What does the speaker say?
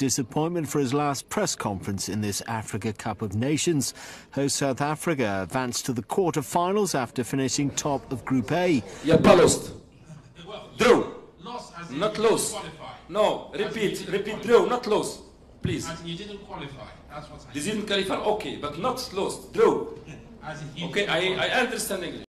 disappointment for his last press conference in this Africa Cup of Nations. Host South Africa advanced to the quarter-finals after finishing top of Group A. Yeah, lost. Drew. Not lose. No, repeat, drew, not lose. Please. As in you didn't qualify. That's what I They didn't qualify, okay, but not lost. Drew. As in okay, I understand English.